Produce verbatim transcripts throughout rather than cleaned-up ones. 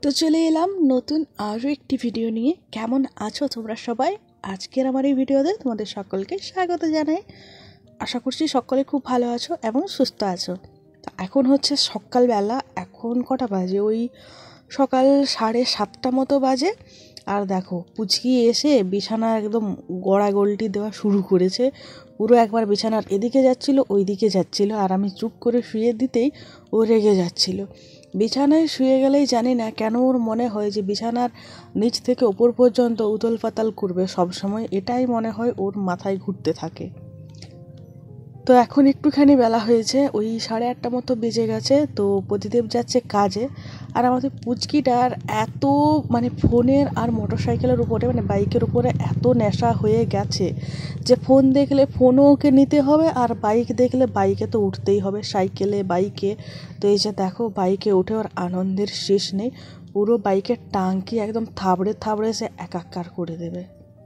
চলে এলাম নতুন আরও একটি ভিডিও নিয়ে। কেমন আছো তোমরা সবাই? আজকের আমার এই ভিডিওতে তোমাদের সকলকে স্বাগত জানাই। আশা করছি সকলে খুব ভালো আছো এবং সুস্থ আছো। তো এখন হচ্ছে সকালবেলা, এখন কটা বাজে? ওই সকাল সাড়ে সাতটা মতো বাজে। আর দেখো পুচকি এসে বিছানা একদম গড়াগড়ি দেওয়া শুরু করেছে। পুরো একবার বিছানার এদিকে যাচ্ছিল ওই দিকে যাচ্ছিল, আর আমি চুপ করে শুয়ে দিতেই ও রেগে যাচ্ছিল। বিছানায় শুয়ে গেলেই জানি না কেন ওর মনে হয় যে বিছানার নিচ থেকে ওপর পর্যন্ত উতল পাতাল করবে সবসময়, এটাই মনে হয় ওর মাথায় ঘুরতে থাকে। তো এখন একটুখানি বেলা হয়েছে, ওই সাড়ে আটটা মতো বেজে গেছে। তো প্রদীপ যাচ্ছে কাজে, আর আমাদের পুচকিটার এত মানে ফোনের আর মোটর সাইকেলের উপরে মানে বাইকের উপরে এত নেশা হয়ে গেছে যে ফোন দেখলে ফোনও ওকে নিতে হবে, আর বাইক দেখলে বাইকে তো উঠতেই হবে, সাইকেলে বাইকে। তো এই যে দেখো বাইকে উঠে ওর আনন্দের শেষ নেই, পুরো বাইকের টাঙ্কি একদম থাবড়ে থাবড়ে সে একাকার করে দেবে।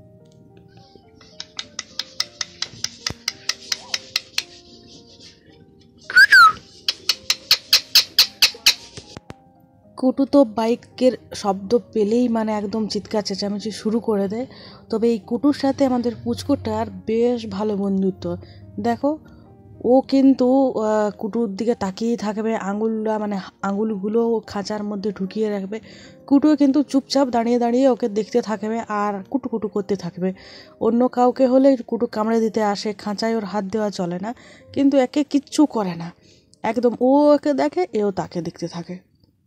কুটু তো বাইকের শব্দ পেলেই মানে একদম চিৎকার চেঁচামেচি শুরু করে দেয়। তবে এই কুটুর সাথে আমাদের পুচকুটার বেশ ভালো বন্ধুত্ব। দেখো ও কিন্তু কুটুর দিকে তাকিয়েই থাকবে, আঙুলটা মানে আঙুলগুলো খাঁচার মধ্যে ঢুকিয়ে রাখবে। কুটুও কিন্তু চুপচাপ দাঁড়িয়ে দাঁড়িয়ে ওকে দেখতে থাকবে আর কুটু কুটু করতে থাকবে। অন্য কাউকে হলে কুটু কামড়ে দিতে আসে, খাঁচায় ওর হাত দেওয়া চলে না, কিন্তু একে কিচ্ছু করে না, একদম ও ওকে দেখে এও তাকে দেখতে থাকে।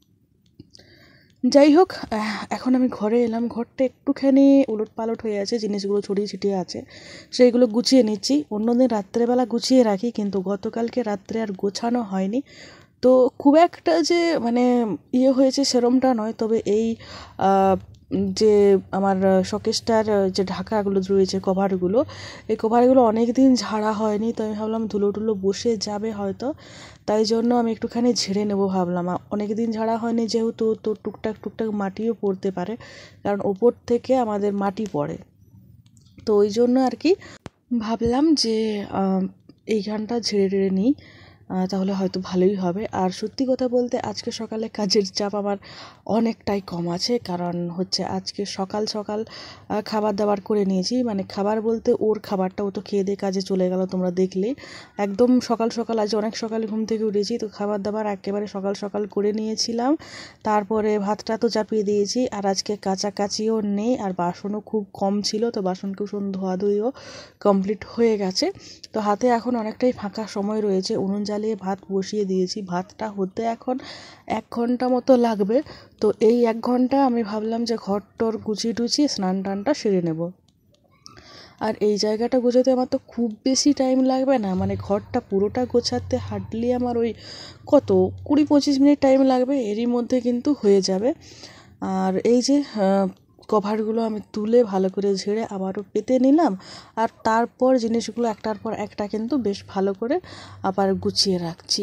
যাই হোক, এখন আমি ঘরে এলাম। ঘরটা একটুখানি উলট পালট হয়ে আছে, জিনিসগুলো ছড়িয়ে ছিটিয়ে আছে, সেইগুলো গুছিয়ে নিচ্ছি। অন্যদিন রাত্রেবেলা গুছিয়ে রাখি, কিন্তু গতকালকে রাত্রে আর গোছানো হয়নি। তো খুব একটা যে মানে ইয়ে হয়েছে সেরমটা নয়, তবে এই যে আমার শোকেসটার যে ঢাকাগুলো রয়েছে, কভারগুলো, এই কভারগুলো অনেক দিন ঝাড়া হয়নি। তো আমি ভাবলাম ধুলো টুলো বসে যাবে হয়তো, তাই জন্য আমি একটুখানি ঝেড়ে নেবো ভাবলাম। অনেক দিন ঝাড়া হয়নি যেহেতু, তো টুকটাক টুকটাক মাটিও পড়তে পারে, কারণ ওপর থেকে আমাদের মাটি পড়ে। তো ওই জন্য আর কি ভাবলাম যে এইখানটা ঝেড়ে টেড়ে নিই, তাহলে হয়তো ভালোই হবে। আর সত্যি কথা বলতে আজকে সকালে কাজের চাপ আমার অনেকটাই কম আছে, কারণ হচ্ছে আজকে সকাল সকাল খাবার দাবার করে নিয়েছি। মানে খাবার বলতে ওর খাবারটা, ও তো খেয়ে দিয়ে কাজে চলে গেল, তোমরা দেখলেই। একদম সকাল সকাল, আজ অনেক সকালে ঘুম থেকে উঠেছি, তো খাবার দাবার একেবারে সকাল সকাল করে নিয়েছিলাম। তারপরে ভাতটা তো চাপিয়ে দিয়েছি, আর আজকে কাচাকাচিও নেই, আর বাসনও খুব কম ছিল, তো বাসন কুসন ধোয়াধুয়িও কমপ্লিট হয়ে গেছে। তো হাতে এখন অনেকটাই ফাঁকা সময় রয়েছে, উনুন জ্বালিয়ে ভাত বসিয়ে দিয়েছি। ভাতটা হতে এখন এক ঘন্টা মতো লাগবে। তো এই এক ঘন্টা আমি ভাবলাম যে ঘর টর গুছিয়ে টুছিয়ে স্নান টানটা সেরে নেব। আর এই জায়গাটা গোছাতে আমার তো খুব বেশি টাইম লাগবে না, মানে ঘরটা পুরোটা গোছাতে হার্ডলি আমার ওই কত কুড়ি পঁচিশ মিনিট টাইম লাগবে, এরই মধ্যে কিন্তু হয়ে যাবে। আর এই যে কভারগুলো আমি তুলে ভালো করে ঝেড়ে আবারও পেতে নিলাম, আর তারপর জিনিসগুলো একটার পর একটা কিন্তু বেশ ভালো করে আবার গুছিয়ে রাখছি।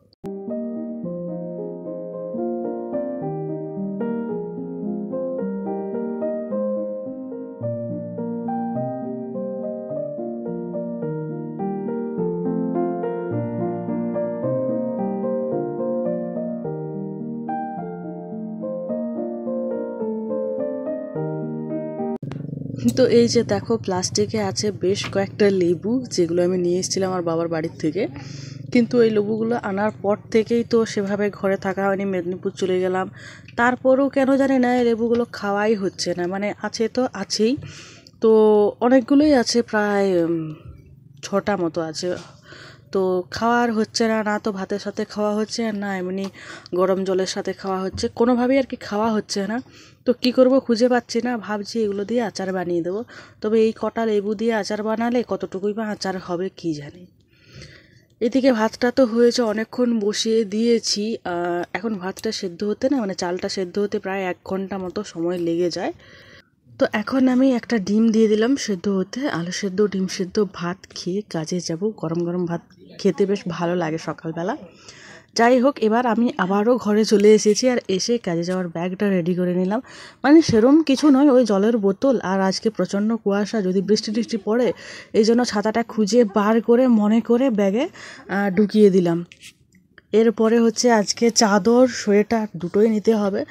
তো এই যে দেখো প্লাস্টিকে আছে বেশ কয়েকটা লেবু, যেগুলো আমি নিয়ে এসেছিলাম আমার বাবার বাড়ির থেকে। কিন্তু এই লেবুগুলো আনার পর থেকেই তো সেভাবে ঘরে থাকা হয়নি, মেদিনীপুর চলে গেলাম। তারপরেও কেন জানি না এই লেবুগুলো খাওয়াই হচ্ছে না, মানে আছে তো আছেই, তো অনেকগুলোই আছে, প্রায় ছটা মতো আছে। তো খাওয়ার হচ্ছে না, না তো ভাতের সাথে খাওয়া হচ্ছে, না এমনি গরম জলের সাথে খাওয়া হচ্ছে, কোনোভাবেই আর কি খাওয়া হচ্ছে না। তো কী করব খুঁজে পাচ্ছি না, ভাবছি এগুলো দিয়ে আচার বানিয়ে দেবো। তবে এই কটা লেবু দিয়ে আচার বানালে কতটুকুই বা আচার হবে কী জানি। এদিকে ভাতটা তো হয়েছে, অনেকক্ষণ বসিয়ে দিয়েছি। এখন ভাতটা সেদ্ধ হতে না মানে চালটা সেদ্ধ হতে প্রায় এক ঘন্টা মতো সময় লেগে যায়। তো এখন আমি একটা ডিম দিয়ে দিলাম সেদ্ধ হতে, আলু সেদ্ধ ডিম সেদ্ধ ভাত খেয়ে কাজে যাব। গরম গরম ভাত খেতে বেশ ভালো লাগে সকালবেলা। যাই হোক, এবার আমি আবারও ঘরে চলে এসেছি, আর এসে কাজে যাওয়ার ব্যাগটা রেডি করে নিলাম। মানে সেরম কিছু নয়, ওই জলের বোতল, আর আজকে প্রচণ্ড কুয়াশা, যদি বৃষ্টি টিষ্টি পড়ে এই জন্য ছাতাটা খুঁজে বার করে মনে করে ব্যাগে ঢুকিয়ে দিলাম। এরপরে হচ্ছে আজকে চাদর সোয়েটার দুটোই নিতে হবে।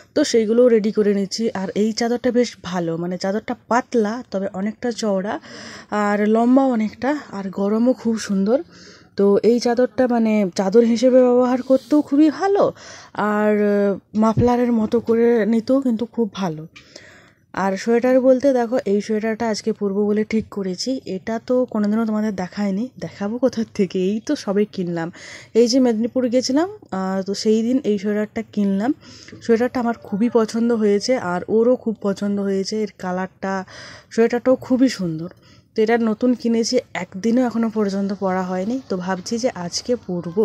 তো সেইগুলোও রেডি করে নিচ্ছি। আর এই চাদরটা বেশ ভালো, মানে চাদরটা পাতলা তবে অনেকটা চওড়া আর লম্বা অনেকটা, আর গরমও খুব সুন্দর। তো এই চাদরটা মানে চাদর হিসেবে ব্যবহার করতেও খুবই ভালো, আর মাফলারের মতো করে নিতেও কিন্তু খুব ভালো। আর সোয়েটার বলতে দেখো, এই সোয়েটারটা আজকে পরবো বলে ঠিক করেছি। এটা তো কোনোদিনও তোমাদের দেখায়নি, দেখাবো কোথার থেকে, এই তো সবে কিনলাম। এই যে মেদিনীপুর গেছিলাম, তো সেই দিন এই সোয়েটারটা কিনলাম। সোয়েটারটা আমার খুবই পছন্দ হয়েছে, আর ওরও খুব পছন্দ হয়েছে। এর কালারটা, সোয়েটারটাও খুবই সুন্দর। তো এটা নতুন কিনেছি, একদিনও এখনও পর্যন্ত পরা হয়নি, তো ভাবছি যে আজকে পরবো।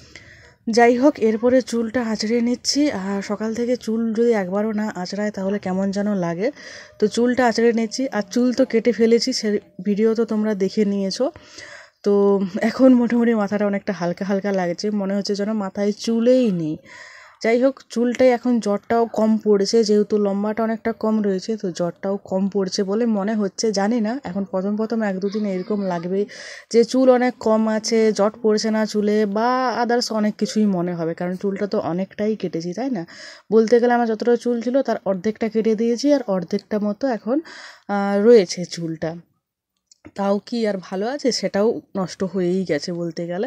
যাই হোক, এরপরে চুলটা আঁচড়িয়ে নিচ্ছি। আর সকাল থেকে চুল যদি একবারও না আঁচড়ায় তাহলে কেমন যেন লাগে। তো চুলটা আঁচড়িয়ে নিচ্ছি, আর চুল তো কেটে ফেলেছি, সে ভিডিও তো তোমরা দেখে নিয়েছো। তো এখন মোটামুটি মাথাটা অনেকটা হালকা হালকা লাগছে, মনে হচ্ছে যেন মাথায় চুলেই নেই। যাই হোক, চুলটাই এখন জ্বরটাও কম পড়েছে, যেহেতু লম্বাটা অনেকটা কম রয়েছে, তো জ্বরটাও কম পড়ছে বলে মনে হচ্ছে। জানি না, এখন প্রথম প্রথম এক দুদিন এরকম লাগবে যে চুল অনেক কম আছে, জট পড়ছে না চুলে, বা আদার্স অনেক কিছুই মনে হবে, কারণ চুলটা তো অনেকটাই কেটেছি, তাই না? বলতে গেলে আমার যতটা চুল ছিল তার অর্ধেকটা কেটে দিয়েছি, আর অর্ধেকটা মতো এখন রয়েছে চুলটা। তাও কি আর ভালো আছে, সেটাও নষ্ট হয়েই গেছে বলতে গেলে।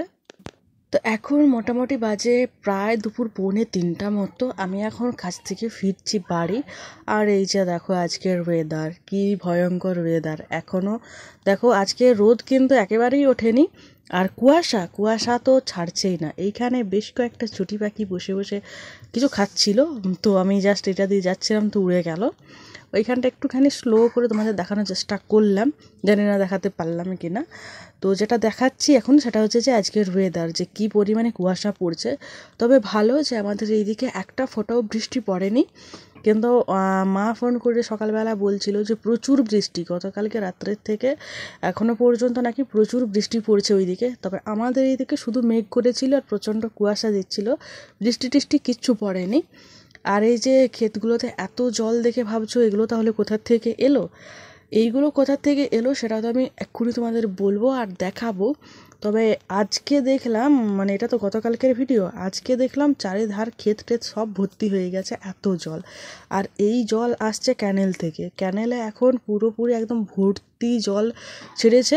তো এখন মোটামুটি বাজে প্রায় দুপুর পৌনে তিনটা মতো। আমি এখন কাজ থেকে ফিরছি বাড়ি। আর এই যে দেখো আজকের ওয়েদার, কি ভয়ঙ্কর ওয়েদার। এখনও দেখো, আজকে রোদ কিন্তু একেবারেই ওঠেনি, আর কুয়াশা কুয়াশা তো ছাড়ছেই না। এইখানে বেশ কয়েকটা চুটি পাখি বসে বসে কিছু খাচ্ছিল, তো আমি জাস্ট এটা দিয়ে যাচ্ছিলাম, তো উড়ে গেল। ওইখানটা একটুখানি স্লো করে তোমাদের দেখানোর চেষ্টা করলাম, জানি না দেখাতে পারলাম কি না। তো যেটা দেখাচ্ছি এখন সেটা হচ্ছে যে আজকের ওয়েদার, যে কী পরিমাণে কুয়াশা পড়ছে। তবে ভালো যে আমাদের এইদিকে একটা ফোঁটাও বৃষ্টি পড়েনি, কিন্তু মা ফোন করে সকালবেলা বলছিল যে প্রচুর বৃষ্টি, গতকালকে রাত্রের থেকে এখনও পর্যন্ত নাকি প্রচুর বৃষ্টি পড়ছে ওইদিকে। তবে আমাদের এইদিকে শুধু মেঘ করেছিল আর প্রচণ্ড কুয়াশা দিচ্ছিল, বৃষ্টি টিষ্টি কিচ্ছু পড়েনি। আর এই যে ক্ষেতগুলোতে এত জল দেখে ভাবছো এগুলো তাহলে কোথার থেকে এলো, এইগুলো কোথার থেকে এলো সেটা তো আমি এক্ষুনি তোমাদের বলবো আর দেখাবো। তবে আজকে দেখলাম, মানে এটা তো গতকালকের ভিডিও, আজকে দেখলাম চারিধার ক্ষেত টেত সব ভর্তি হয়ে গেছে এত জল। আর এই জল আসছে ক্যানেল থেকে, ক্যানেলে এখন পুরোপুরি একদম ভর্তি জল ছেড়েছে।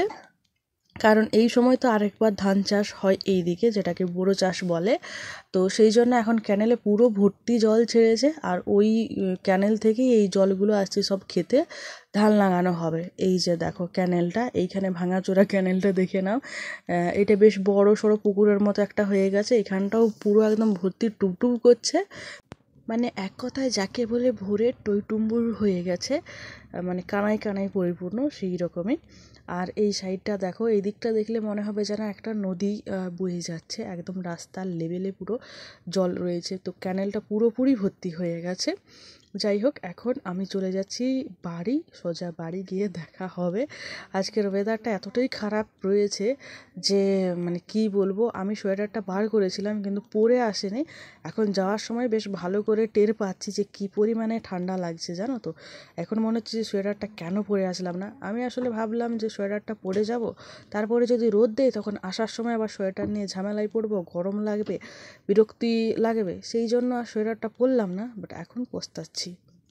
কারণ এই সময় তো আরেকবার ধান চাষ হয় এই দিকে, যেটাকে বোরো চাষ বলে। তো সেই জন্য এখন ক্যানেলে পুরো ভর্তি জল ছেড়েছে, আর ওই ক্যানেল থেকেই এই জলগুলো আসছে সব খেতে ধান লাগানো হবে। এই যে দেখো ক্যানেলটা, এইখানে ভাঙাচোরা ক্যানেলটা দেখে নাও। এটা বেশ বড় সড়ো পুকুরের মতো একটা হয়ে গেছে, এখানটাও পুরো একদম ভর্তি টুপটুপ করছে, মানে এক কথায় যাকে বলে ভোরের টইটুম্বুর হয়ে গেছে, মানে কানায় কানায় পরিপূর্ণ সেই রকমই। আর এই সাইডটা দেখো, এই দিকটা দেখলে মনে হবে যেন একটা নদী বয়ে যাচ্ছে, একদম রাস্তার লেভেলে পুরো জল রয়েছে। তো ক্যানেলটা পুরোপুরি ভর্তি হয়ে গেছে। যাই হোক, এখন আমি চলে যাচ্ছি বাড়ি, সোজা বাড়ি গিয়ে দেখা হবে। আজকের ওয়েদারটা এতটাই খারাপ রয়েছে যে মানে কি বলবো। আমি সোয়েটারটা বার করেছিলাম কিন্তু পরে আসেনি, এখন যাওয়ার সময় বেশ ভালো করে টের পাচ্ছি যে কী পরিমাণে ঠান্ডা লাগছে, জানো তো। এখন মনে হচ্ছে যে সোয়েটারটা কেন পরে আসলাম না। আমি আসলে ভাবলাম যে সোয়েটারটা পরে যাব, তারপরে যদি রোদ দেয় তখন আসার সময় আবার সোয়েটার নিয়ে ঝামেলায় পড়বো, গরম লাগবে, বিরক্তি লাগবে, সেই জন্য আর সোয়েটারটা পরলাম না। বাট এখন পস্তাচ্ছি।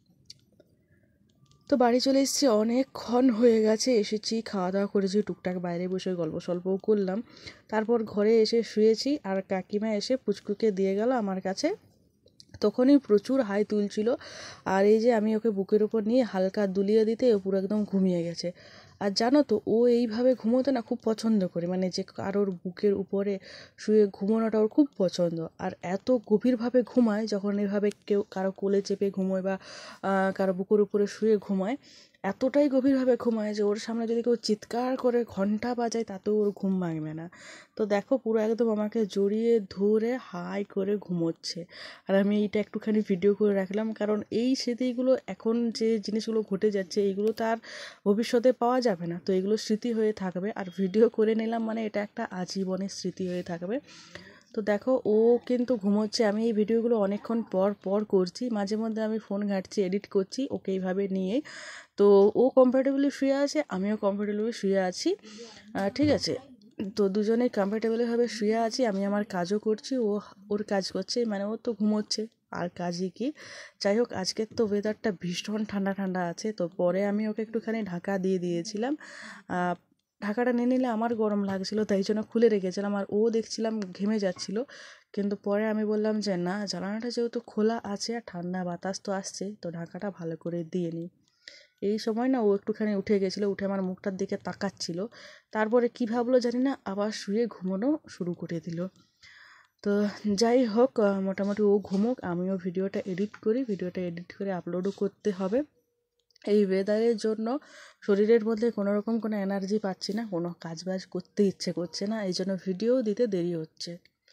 তো বাড়ি চলে এসেছি, অনেকক্ষণ হয়ে গেছে এসেছি, খাওয়া দাওয়া করেছি, টুকটাক বাইরে বসে গল্প সল্পও করলাম, তারপর ঘরে এসে শুয়েছি। আর কাকিমা এসে পুচকুকে দিয়ে গেল আমার কাছে, তখনই প্রচুর হাই তুলছিল। আর এই যে আমি ওকে বুকের উপর নিয়ে হালকা দুলিয়ে দিতে ও পুরো একদম ঘুমিয়ে গেছে। আর জানো তো, ও এইভাবে ঘুমোতে না খুব পছন্দ করে, মানে যে কারোর বুকের উপরে শুয়ে ঘুমোনোটা ওর খুব পছন্দ। আর এত গভীরভাবে ঘুমায় যখন এভাবে কেউ কারো কোলে চেপে ঘুমোয় বা কারো বুকের উপরে শুয়ে ঘুমায়, এতটাই গভীরভাবে ঘুমায় যে ওর সামনে যদি কেউ চিৎকার করে ঘন্টা বাজায় তাতেও ওর ঘুম ভাঙবে না। তো দেখো পুরো একদম আমাকে জড়িয়ে ধরে হাই করে ঘুমোচ্ছে। আর আমি এইটা একটুখানি ভিডিও করে রাখলাম, কারণ এই স্মৃতিগুলো, এখন যে জিনিসগুলো ঘটে যাচ্ছে এইগুলো তো আর ভবিষ্যতে পাওয়া যাবে না, তো এগুলো স্মৃতি হয়ে থাকবে। আর ভিডিও করে নিলাম মানে এটা একটা আজীবনের স্মৃতি হয়ে থাকবে। তো দেখো ও কিন্তু ঘুমোচ্ছে, আমি এই ভিডিওগুলো অনেকক্ষণ পর পর করছি, মাঝে মধ্যে আমি ফোন ঘাঁটছি, এডিট করছি ওকে এইভাবে নিয়ে। তো ও কমফর্টেবলি শুয়ে আছে, আমিও কমফর্টেবলি শুয়ে আছি, ঠিক আছে। তো দুজনেই কমফর্টেবলভাবে শুয়ে আছি, আমি আমার কাজও করছি, ও ওর কাজ করছে, মানে ও তো ঘুমোচ্ছে আর কাজই কি। যাই হোক, আজকের তো ওয়েদারটা ভীষণ ঠান্ডা ঠান্ডা আছে, তো পরে আমি ওকে একটুখানি ঢাকা দিয়ে দিয়েছিলাম। ঢাকাটা নিয়ে নিলে আমার গরম লাগছিলো, তাই জন্য খুলে রেখেছিলাম, আর ও দেখছিলাম ঘেমে যাচ্ছিলো। কিন্তু পরে আমি বললাম যে না, জানালাটা যেহেতু খোলা আছে আর ঠান্ডা বাতাস তো আসছে, তো ঢাকাটা ভালো করে দিয়ে নিই। এই সময় না ও একটুখানি উঠে গেছিলো, উঠে আমার মুখটার দিকে তাকাচ্ছিল, তারপরে কী ভাবলো জানি না, আবার শুয়ে ঘুমানো শুরু করে দিল। তো যাই হোক, মোটামুটি ও ঘুমোক, আমিও ভিডিওটা এডিট করি, ভিডিওটা এডিট করে আপলোডও করতে হবে। এই ওয়েদারের জন্য শরীরের মধ্যে কোনো রকম কোনো এনার্জি পাচ্ছি না, কোনো কাজ বাজ করতে ইচ্ছে করছে না, এই জন্য ভিডিও দিতে দেরি হচ্ছে।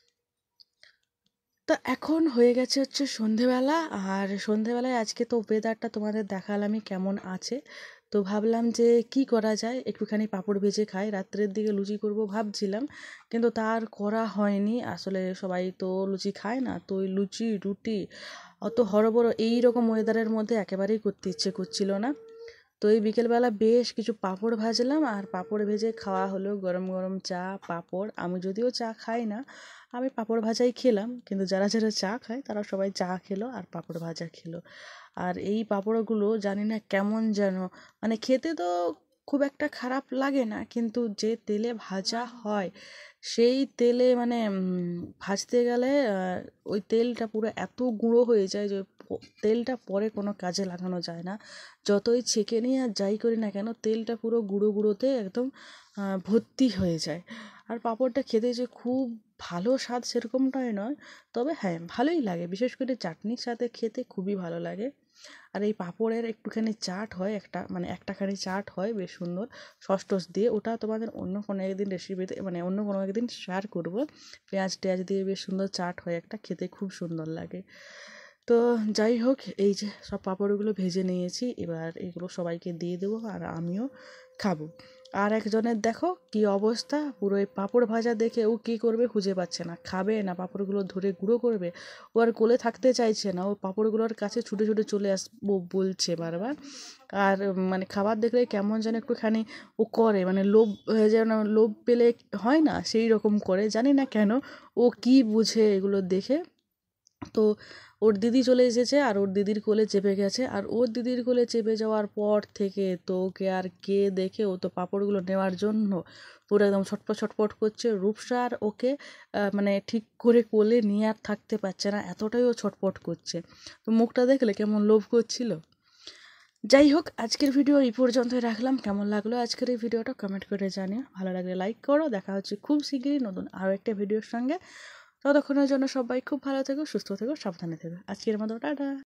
তো এখন হয়ে গেছে হচ্ছে সন্ধেবেলা, আর সন্ধেবেলায় আজকে তো ওয়েদারটা তোমাদের দেখালামই কেমন আছে। তো ভাবলাম যে কি করা যায়, একটুখানি পাঁপড় ভেজে খাই, রাত্রের দিকে লুচি করব ভাবছিলাম, কিন্তু তার করা হয়নি। আসলে সবাই তো লুচি খায় না, তো ওই লুচি রুটি অত হরবড় এই রকম ওয়েদারের মধ্যে একেবারেই করতে ইচ্ছে করছিল না। তো এই বিকেলবেলা বেশ কিছু পাঁপড় ভাজলাম, আর পাঁপড় ভেজে খাওয়া হলো, গরম গরম চা পাঁপড়। আমি যদিও চা খাই না, আমি পাঁপড় ভাজাই খেলাম, কিন্তু যারা যারা চা খায় তারা সবাই চা খেলো আর পাঁপড় ভাজা খেলো। আর এই পাঁপড়গুলো জানি না কেমন যেন, মানে খেতে তো খুব একটা খারাপ লাগে না, কিন্তু যে তেলে ভাজা হয় সেই তেলে মানে ভাজতে গেলে ওই তেলটা পুরো এত গুঁড়ো হয়ে যায় যে তেলটা পরে কোনো কাজে লাগানো যায় না। যতই ছেঁকে নিই আর যাই করি না কেন, তেলটা পুরো গুঁড়ো গুঁড়োতে একদম ভর্তি হয়ে যায়। আর পাঁপড়টা খেতে যে খুব ভালো স্বাদ সেরকমটাই নয়, তবে হ্যাঁ ভালোই লাগে, বিশেষ করে চাটনির সাথে খেতে খুবই ভালো লাগে। আর এই পাঁপড়ের একটুখানি চাট হয়, একটা মানে একটাখানি চাট হয় বেশ সুন্দর সস টস দিয়ে, ওটা তোমাদের অন্য কোনো একদিন রেসিপিতে মানে অন্য কোনো একদিন শেয়ার করবো। পেঁয়াজ টেয়াজ দিয়ে বেশ সুন্দর চাট হয় একটা, খেতে খুব সুন্দর লাগে। তো যাই হোক, এই যে সব পাঁপড়গুলো ভেজে নিয়েছি, এবার এগুলো সবাইকে দিয়ে দেবো আর আমিও খাবো। আর একজনের দেখো কি অবস্থা, পুরো এই পাঁপড় ভাজা দেখে ও কী করবে খুঁজে পাচ্ছে না, খাবে না পাঁপড়গুলো ধরে গুঁড়ো করবে, ও আর কোলে থাকতে চাইছে না, ও পাঁপড়গুলোর কাছে ছুটে ছুটে চলে আসবো বলছে বারবার। আর মানে খাবার দেখলে কেমন যেন একটুখানি ও করে, মানে লোভ যেন লোভ পেলে হয় না সেই রকম করে, জানি না কেন ও কি বুঝে এগুলো দেখে। তো ওর দিদি চলে এসেছে আর ওর দিদির কোলে চেপে গেছে, আর ওর দিদির কোলে চেপে যাওয়ার পর থেকে তো ওকে আর কে দেখে, ও তো পাঁপড়গুলো নেওয়ার জন্য পুরো একদম ছটপট ছটপট করছে। রূপসা আর ওকে মানে ঠিক করে কোলে নিয়ে আর থাকতে পারছে না, এতটাই ও ছটপট করছে। তো মুখটা দেখলে কেমন লোভ করছিল। যাই হোক, আজকের ভিডিও এই পর্যন্তই রাখলাম। কেমন লাগলো আজকের এই ভিডিওটা কমেন্ট করে জানিও, ভালো লাগলে লাইক করো। দেখা হচ্ছে খুব শীঘ্রই নতুন আরও একটা ভিডিওর সঙ্গে। ততক্ষণের জন্য সবাই খুব ভালো থেকো, সুস্থ থেকো, সাবধানে থেকো। আজকের মতো টাটা।